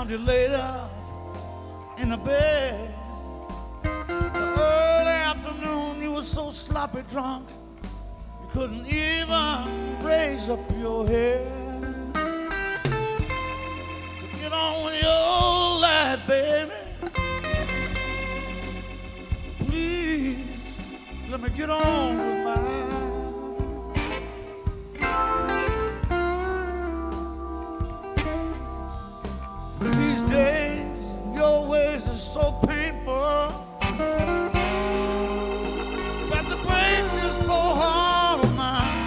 found you laid up in the bed. The early afternoon, you were so sloppy drunk, you couldn't even raise up your head. So get on with your life, baby. Please, let me get on with mine. These days, your ways are so painful that the break this poor heart of mine.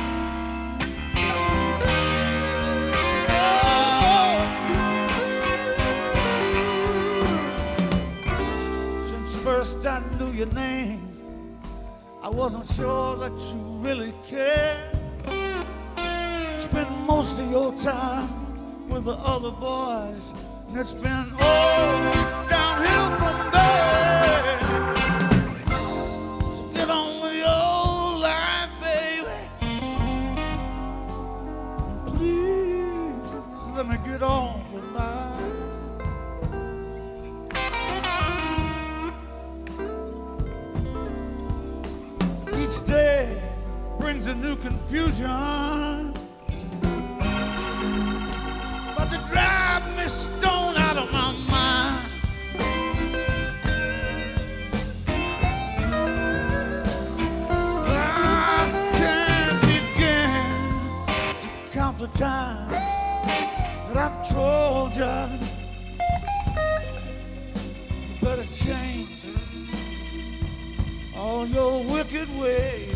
Oh. Since first I knew your name, I wasn't sure that you really cared. Spent most of your time with the other boys, and it's been all downhill from there. So get on with your life, baby. Please, let me get on with mine. Each day brings a new confusion, but to drive me stone out of my mind. I can't begin to count the times that I've told you you better change all your wicked ways.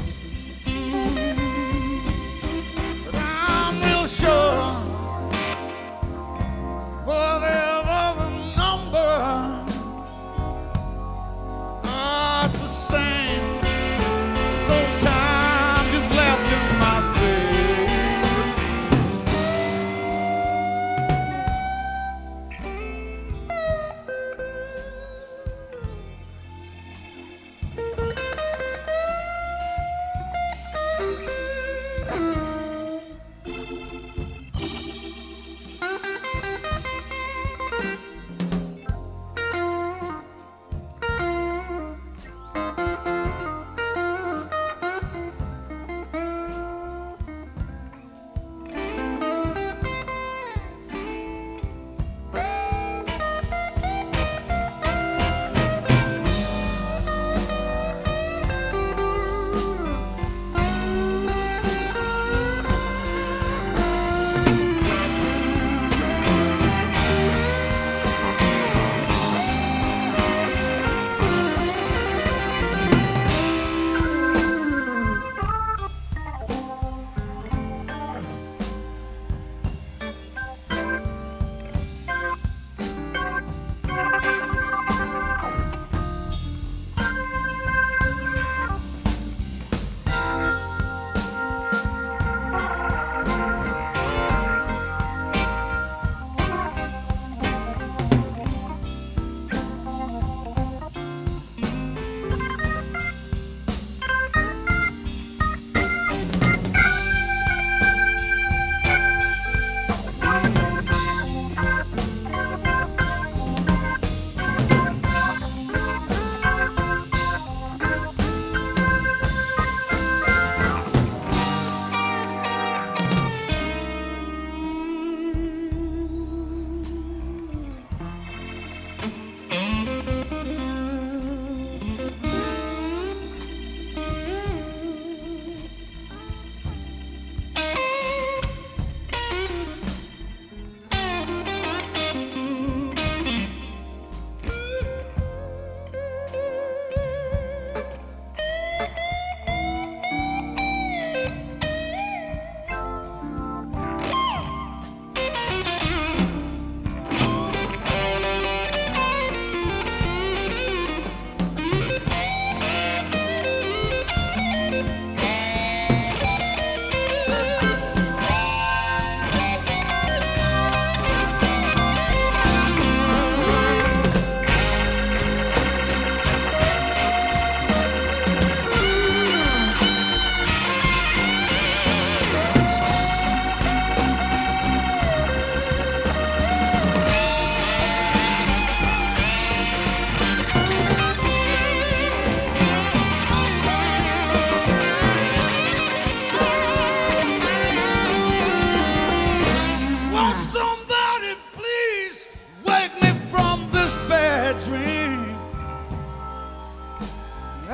But I'm real sure whatever the number, it's the same as those times you've left in my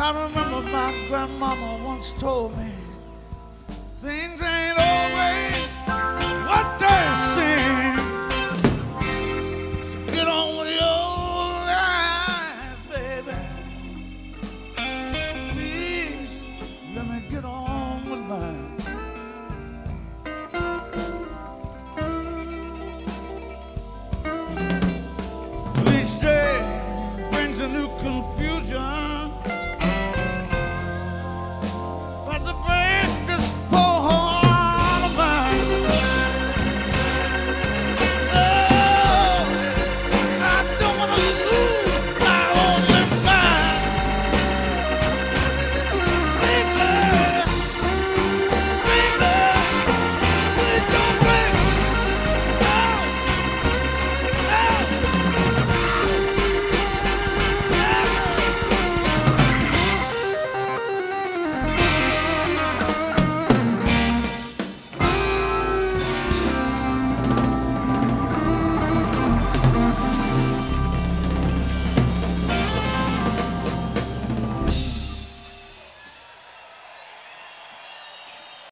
I remember my grandmama once told me, things ain't